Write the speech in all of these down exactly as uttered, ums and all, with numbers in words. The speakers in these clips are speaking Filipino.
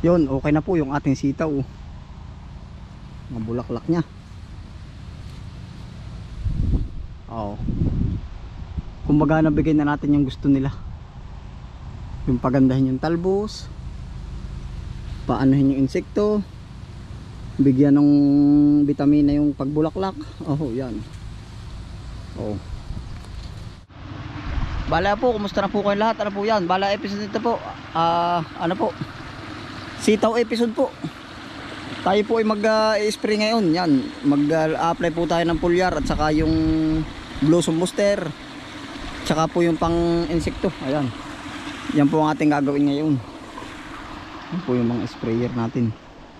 Yun, okay na po yung ating sitaw. Mga bulaklak nya. Oo. Kumbaga nabigay na natin yung gusto nila. Yung pagandahin yung talbos, paanohin yung insekto, bigyan ng vitamina yung pagbulaklak. Oh, yan. Oh. Bala po, kumusta na po kayo lahat? Ano po yan? Bala episode nito po. Ah, uh, ano po? Sitaw episode po. Tayo po ay mag-spray uh, ngayon. Yan, mag-apply uh, po tayo ng foliar at saka yung blossom booster. Tsaka po yung pang insekto. Ayan. Yan po ang ating gagawin ngayon. Yan po yung mga sprayer natin.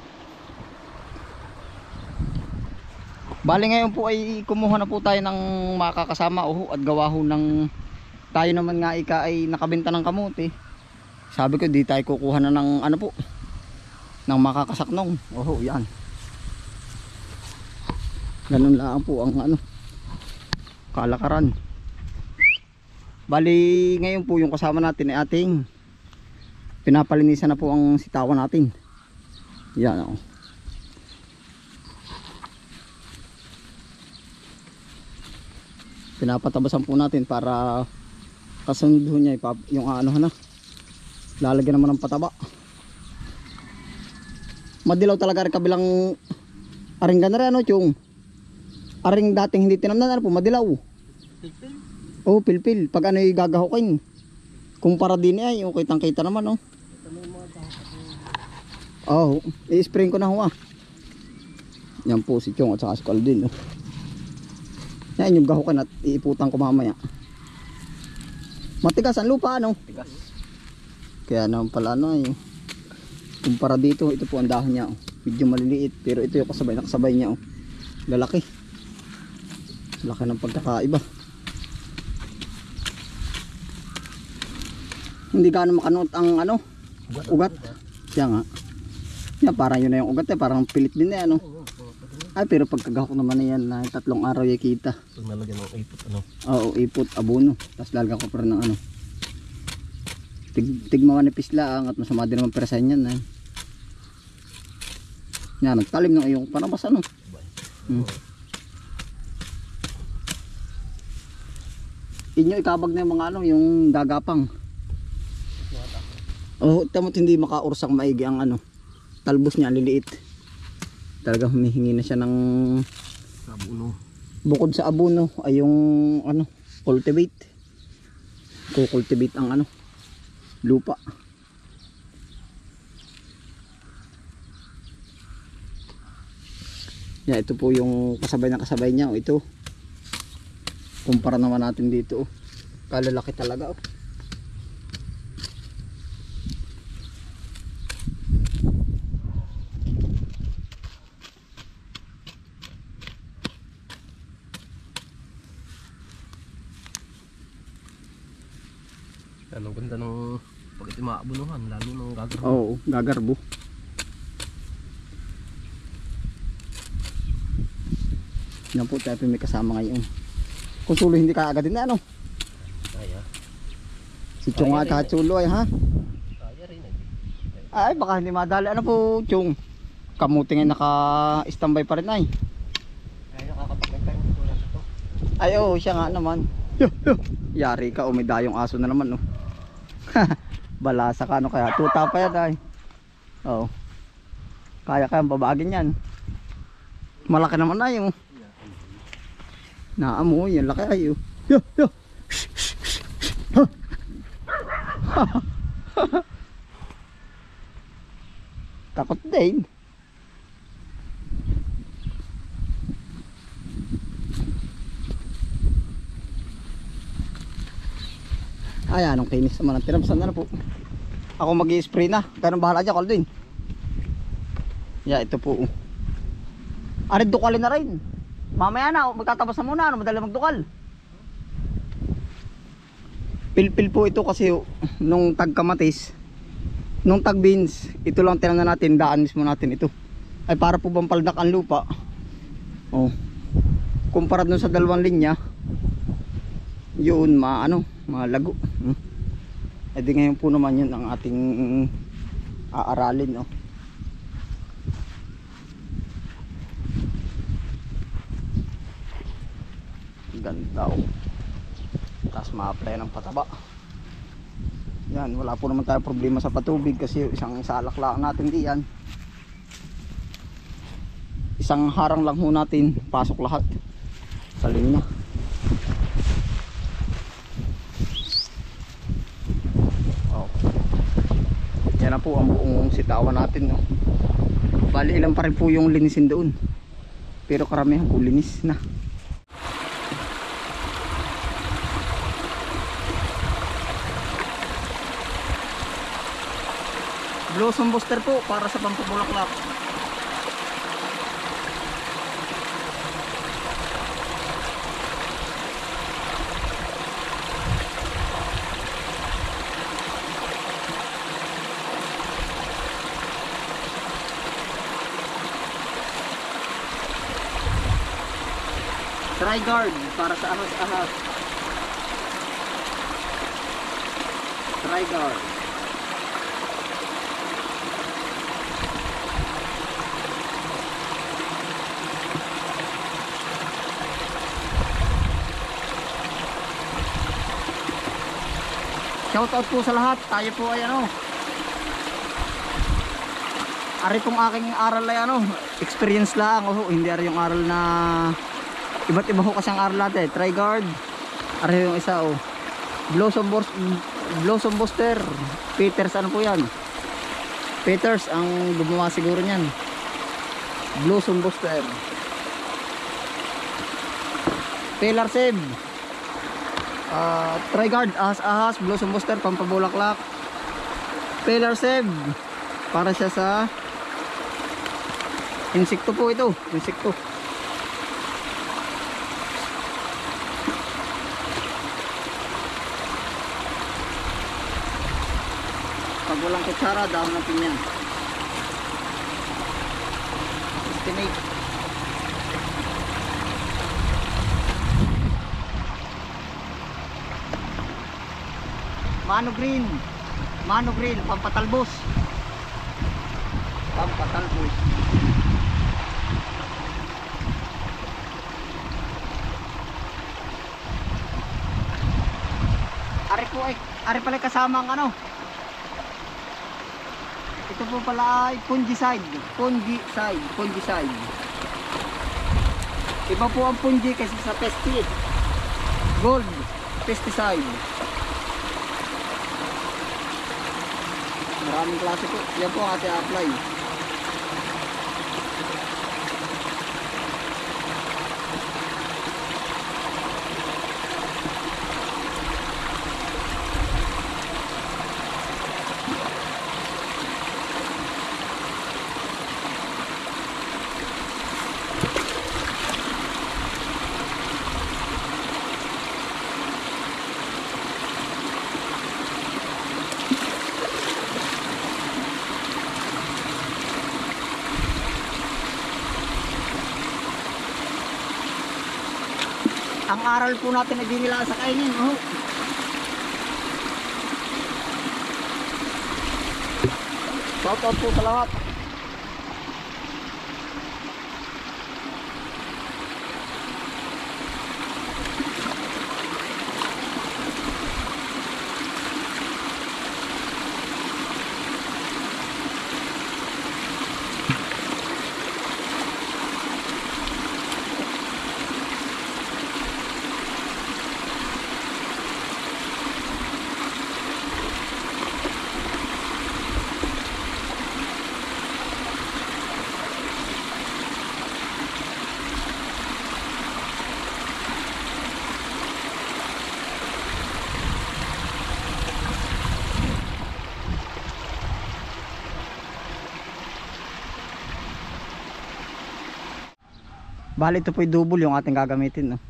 Bali ngayon po ay kumuha na po tayo ng makakasama oh, at gawa ho ng tayo naman nga ika ay nakabenta ng kamote. Sabi ko di tayo kukuha na ng ano po ng makakasaknong. Oh, yan. Ganun lang po ang ano kalakaran. Bali ngayon po yung kasama natin ay ating pinapalinisan na po ang sitawan natin. Yan oh. Pinapatabasan po natin para kasunod niya yung ano na lalagyan naman ng pataba. Madilaw talaga rin kabilang aring ganara ano yung aring dating hindi tinamnan ano po madilaw. Pilpil? Oh pilpil pag ano yung gagahukin kumpara din ay yung kitang kita naman oh. Oh i-spray ko na ho ah. Yan po si Chong at saka si Caldin oh. Yan yung gahukin at iiputan ko mamaya. Matigas ang lupa ano? Matigas. Kaya naman pala ano eh. Kumpara dito, ito po ang dahon niya oh. Medyo maliliit pero ito yung kasabay na kasabay niya oh. Lalaki. Laki ng pagkakaiba. Hindi gaano makanot ang ano? Ugat. Ugat. Siya nga. Yan parang yun na yung ugat eh. Parang pilit din eh ano? Ay pero pagkagahok naman na yan na tatlong araw yung kita. Pag nalagyan ng ipot ano? Oo, ipot, abono. Tapos lalagyan ko pa rin ng ano. Tig, tigmawa ni pisla at masama din naman perasan yan. Eh. Yan, nagtalim ng iyong panabas ano. Hmm. Inyo ikabag na yung mga ano, yung gagapang. Oh, tamot hindi makaursang maigi ang ano. Talbos niya liliit. Talagang humihingi na siya ng abono. Bukod sa abono ay yung ano, cultivate. Kukultivate ang ano, lupa. Yeah, ito po yung kasabay na kasabay niya. Oh, ito. Kumpara naman natin dito. Oh. Kalalaki talaga. Oh. Ano ganda ng pag ito maabunuhan, lalo ng gagarbo. Oo, gagarbo. Yan po tayo may kasama ngayon. Kung sulo hindi ka agad din na ano. Kaya. Si Chong at Hatsulo ay ha. Kaya rin Ay ay. baka hindi madali. Ano po Chong? Kamuti nga naka-standby pa rin ay. Ay nakakapagkantay mo tulad ito. Ay oo, siya nga naman. Yo, yo. Yari ka, umidayong aso na naman no. Balasa ka no kaya tuta pa yan ay. Oo. Kaya kayang babagin yan. Malaki naman ay oh. Naamo yan laki ay oh. Yo, yo. Takot din. Ay, anong kinis naman ang tinamsan na, na po. Ako mag-i-spray na. Ganun bahala dyan, Caldin. Yeah, ito po. Arid dukalin na rin. Mamaya na, magtatabas na muna. Ano, madali magdukal. Pilpil po ito kasi nung tag-kamatis, nung tag-beans, ito lang tinamnan natin, daan mismo natin ito. Ay para po bang paldak ang lupa. Oh. Kumpara dun sa dalawang linya, yun, ma ano, malago. Hmm. E di ngayon po naman yun ang ating aaralin oh. Ganda oh. Tapos ma-apply ng pataba. Yan, wala po naman tayo problema sa patubig kasi isang salak lang natin diyan. Isang harang lang ho natin, pasok lahat sa linya. Oh. Yan na po ang buong sitawan natin no. Bali ilan pa rin po yung linisin doon. Pero karamihan po linis na. Blossom booster po para sa pampabulaklak. Tri-guard para sa ahas-ahas. Tri-guard. Shoutout po sa lahat. Tayo po ay ano. Ari pong aking aral ay ano, experience lang. Oh, hindi ari yung aral na iba't iba ho kasi ang aral natin. Tri-guard. Ari yung isa oh. Blossom Booster, Blossom Booster. Peters ano po yan? Peters ang gumawa siguro niyan. Blossom Booster. Pillar Save. Uh, Tri-guard, ahas-ahas, Blossom Booster, pampabulaklak. Pillar Save para siya sa insekto po ito, insekto. Pag walang kutsara, dahon natin yan. Estimate. Mano green, mano green, pampatalbos, pampatalbos. Ari po ay, ari pala kasama ang ano. Ito po pala ay fungicide, fungicide, fungicide. Iba po ang fungi kasi sa pesticide, gold pesticide. Maraming klase po. Yan po ang ating apply. Ang aral po natin ay di nila sa kainin. Oh. Shout out po sa lahat. Bali ito po yung double yung ating gagamitin no?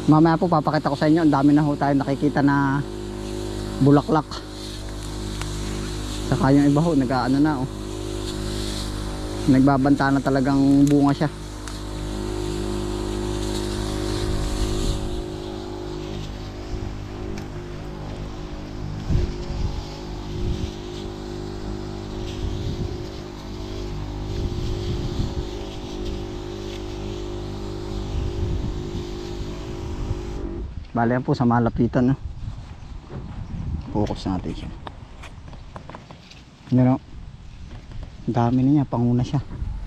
Mamaya po papakita ko sa inyo, ang dami na ho tayo nakikita na bulaklak. Saka yung iba ho nag-aano na oh, nagbabanta na talagang bunga siya. Bale yan po sa malapitan, no? Focus natin siya. Ano, dami na niya, panguna siya.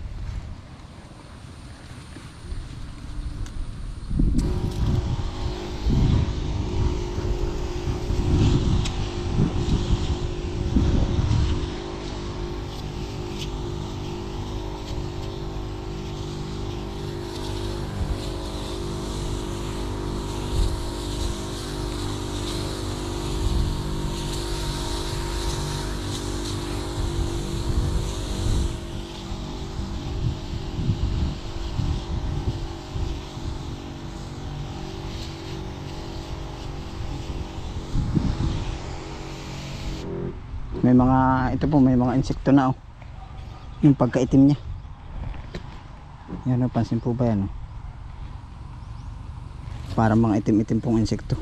May mga, ito po, may mga insekto na oh. Yung pagkaitim niya. Yan, napansin po ba yan oh? Parang mga itim-itim pong insekto.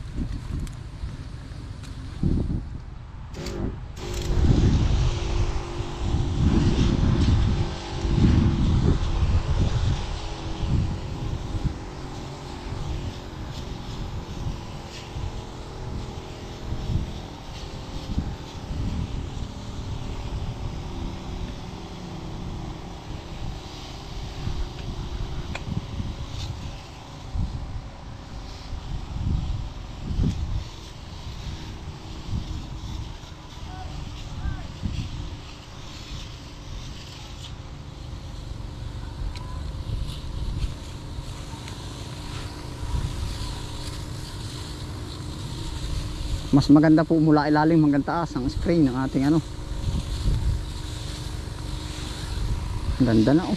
Mas maganda po mula ilalim hanggang taas ang spray ng ating ano. Ganda na oh.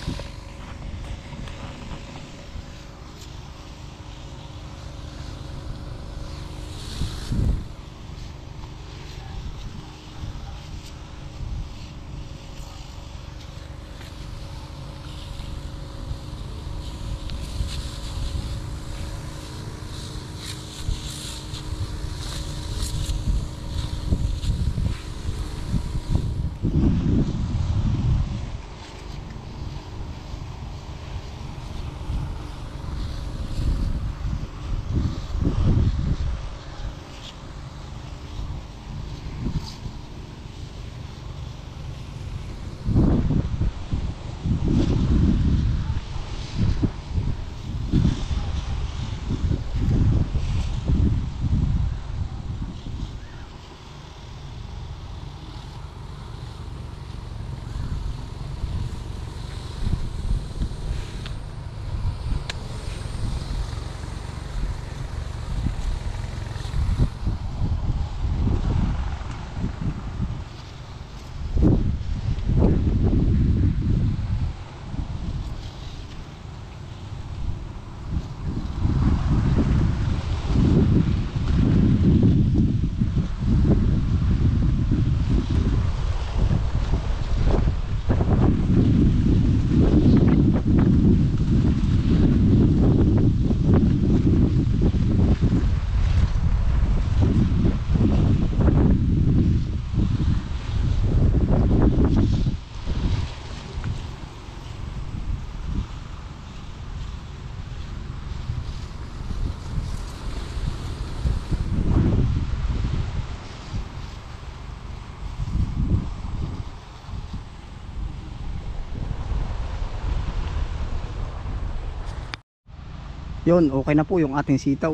Yun, okay na po yung ating sitaw.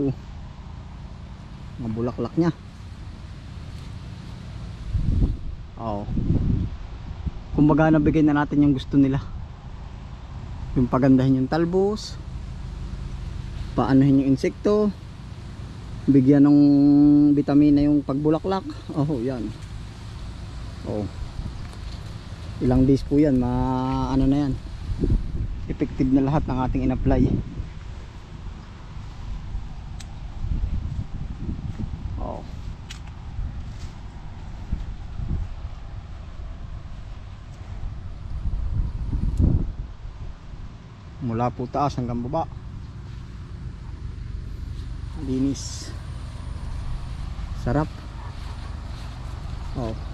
Mga bulaklak niya. Oo. Kumbaga nabigay na natin yung gusto nila. Yung pagandahin yung talbos, paanohin yung insekto, bigyan ng vitamina yung pagbulaklak. Oh, yan. Oh. Ilang days po yan, ma ano na yan. Effective na lahat ng ating in-apply. mula po taas hanggang baba. Linis. Sarap. Oh.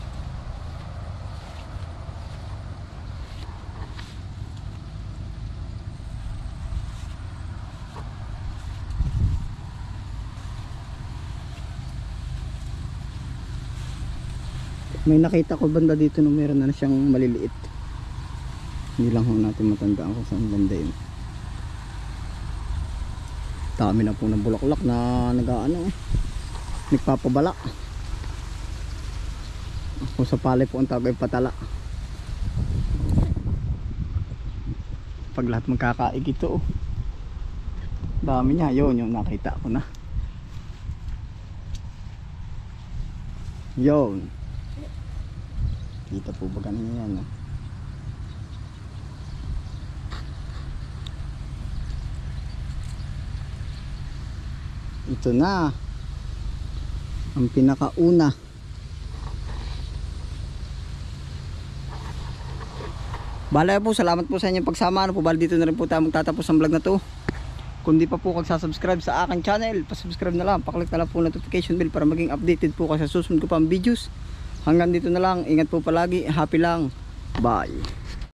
May nakita ko banda dito nung meron na siyang maliliit. Hindi lang ho natin matandaan kung saan banda yun. Dami na po ng bulaklak na nag-ano eh, nagpapabala. Kung sa palay po ang tawag ay patala. Pag lahat magkakaig ito oh. Dami niya, yun yung nakita ko na. Yun. Kita po ba ganun yan no? Ito na ang pinakauna. Bala po, salamat po sa inyong pagsama. Ano po, bali dito na rin po tayo magtatapos ang vlog na to. Kung di pa po kagsasubscribe sa aking channel, pasubscribe na lang, paklik na lang po notification bell para maging updated po kayo sa susunod ko pang videos. Hanggang dito na lang, ingat po palagi, happy lang, bye.